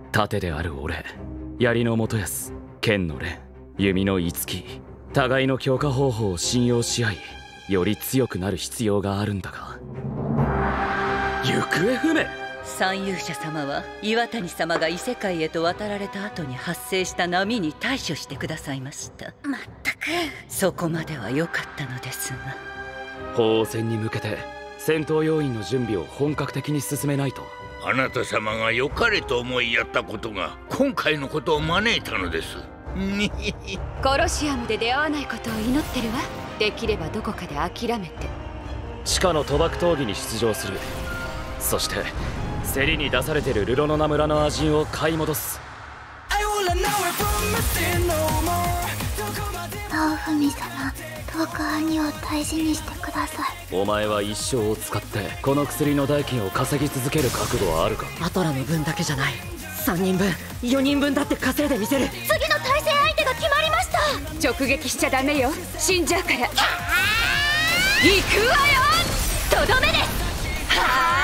盾である俺、槍の元康、剣の蓮、弓の五木、互いの強化方法を信用し合い、より強くなる必要があるんだが。行方不明。 三勇者様は岩谷様が異世界へと渡られた後に発生した波に対処してくださいました。 まったく、 そこまでは良かったのですが、 法王戦に向けて戦闘要員の準備を本格的に進めないと。 あなた様が良かれと思いやったことが今回のことを招いたのです。 コロシアムで出会わないことを祈ってるわ。できればどこかで諦めて地下の賭博闘技に出場する。そして競りに出されてるルロノナ村の亜人を買い戻す。 直文様、どうか兄を大事にしてください。 お前は一生を使ってこの薬の代金を稼ぎ続ける覚悟はあるか。 アトラの分だけじゃない、3人分4人分だって稼いでみせる。 次の対戦相手が決まりました。直撃しちゃダメよ、死んじゃうから。行くわよ、とどめです。はあ